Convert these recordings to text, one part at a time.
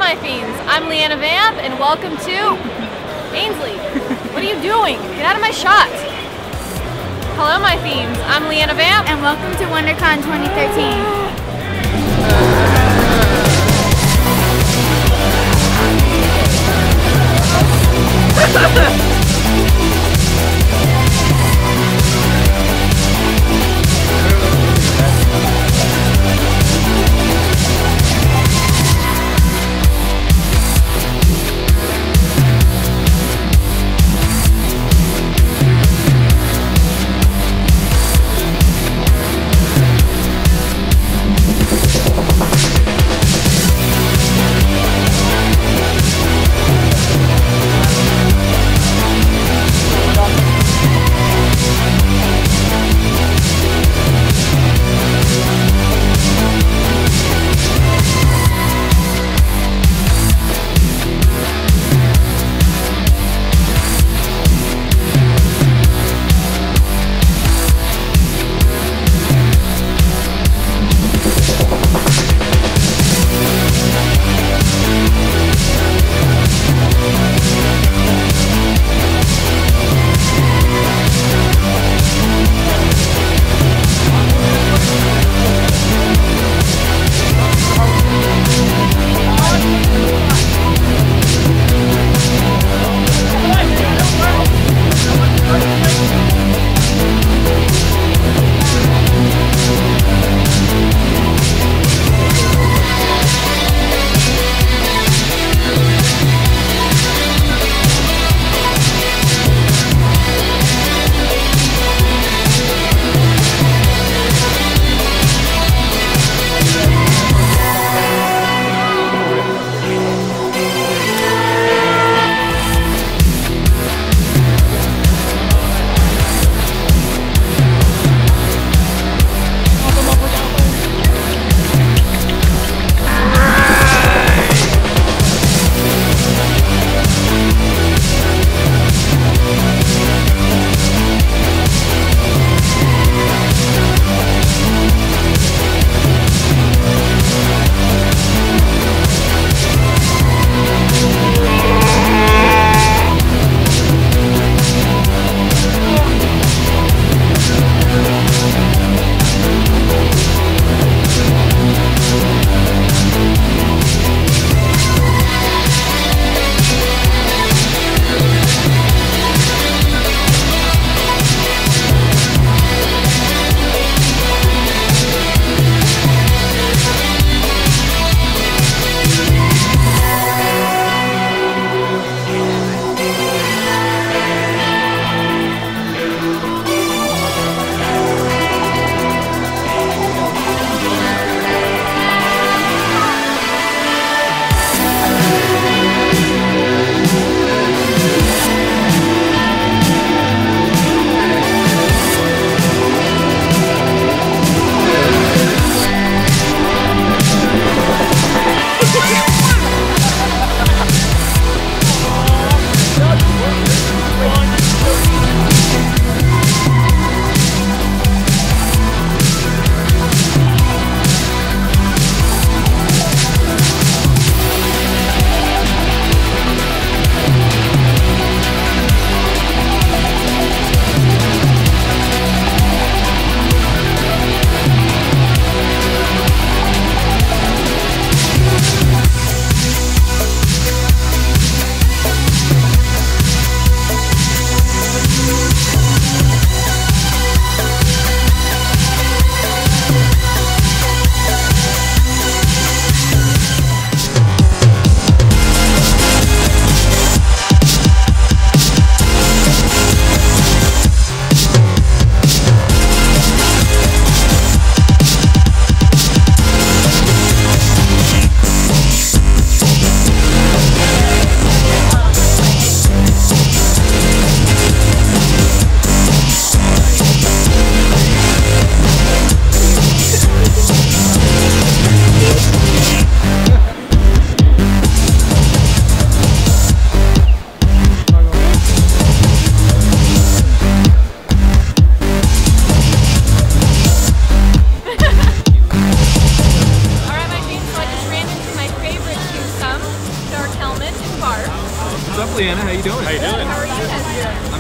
my fiends, I'm Leanna Vamp and welcome to Ainsley. What are you doing? Get out of my shot. Hello my fiends, I'm Leanna Vamp and welcome to WonderCon 2013.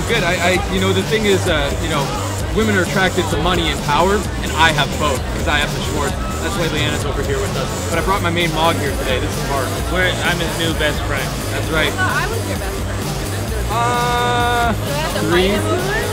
Good. You know, the thing is, you know, women are attracted to money and power, and I have both because I have the Schwartz. That's why Leanna's over here with us. But I brought my main mog here today. This is Mark. I'm his new best friend. That's right. No, I was your best friend. Do I have to Three. fight him over it?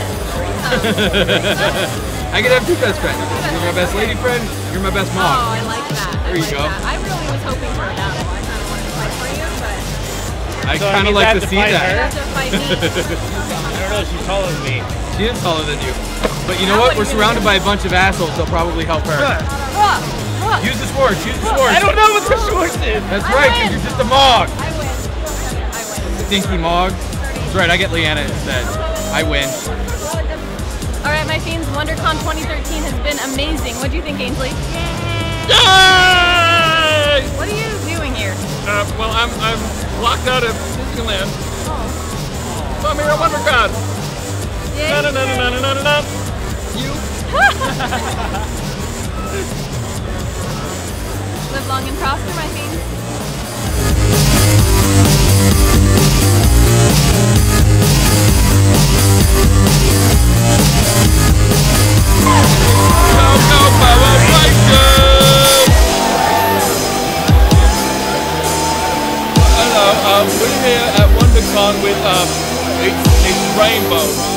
I could have two best friends. You're my best lady friend. You're my best Oh, mom. I like that. There you go. That. I really was hoping for a battle. I kind of wanted to fight for you, but I kind of like to see you that. have to fight me. I don't know, she's taller than me. She is taller than you. But you know what? We're surrounded by a bunch of assholes. They'll probably help her. Use the Schwartz. Use the Schwartz. I don't know what the Schwartz is. That's right, because you're just a mog. I win. I win. Stinky mog. That's right. I get Leanna instead. I win. All right, my fiends. WonderCon 2013 has been amazing. What do you think, Ainsley? Yay! What are you doing here? Well, I'm locked out of Disneyland. So I'm here at WonderCon. Yay. Na na na na na na na. You. Live long and prosper, my fiends. Go, Power Rangers! Hello, we're here at WonderCon with it's Rainbow.